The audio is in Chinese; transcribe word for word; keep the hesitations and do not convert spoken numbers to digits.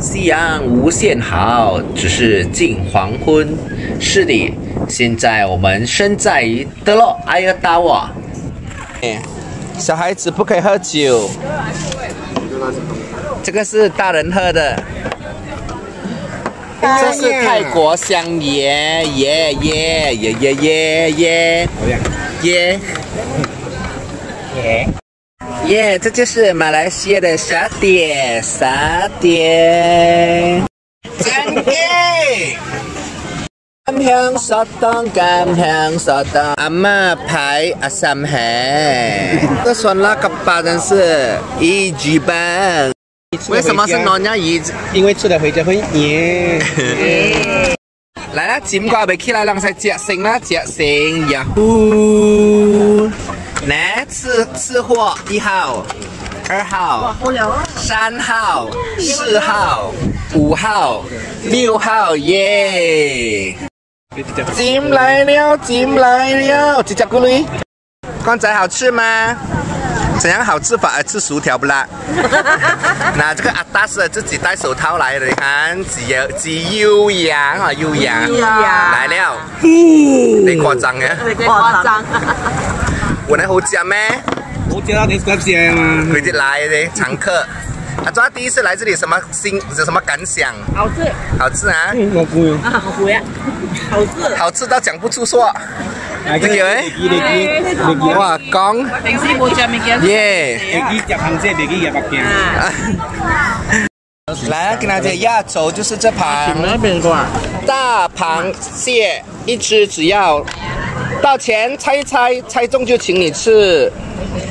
夕阳无限好，只是近黄昏。是的，现在我们身在于德洛埃尔达瓦。小孩子不可以喝酒，这个是大人喝的。这是泰国香椰，耶耶耶耶耶耶耶耶。耶，这就是马来西亚的沙爹，沙爹。真嘅，甘香沙當，甘香沙當，阿媽牌阿三黑。这酸辣粑粑真是一级棒。为什么是nornya一？ 因为吃了回家会耶。 来啦，尖瓜未起來，讓晒隻成啦，隻成呀呼！来，次次货一號、二號、三號、四號、五號、六號，耶！進來了，進來了，這隻咕嚕，剛仔好吃嗎？怎樣好吃法？吃薯條不啦？那這個阿達是自己戴手套來的，你看，幾有幾優雅啊，優雅！來了，你誇張嘅？ 誇張。 我那好吃咩？ 我知道你是吃嘛。 最近來的常客，阿抓第一次來這裡，什麼心有什麼感想？ 好吃， 好吃啊！ 嗯，我不用。 啊，好不呀，好吃， 好吃到講不出說。 你以為？哇，講。 平時冇食物件。 耶！ 你食螃蟹，別去食白餅。 來，跟大家壓軸就是這盤大螃蟹，一隻只要。到錢猜一猜，猜中就請你吃。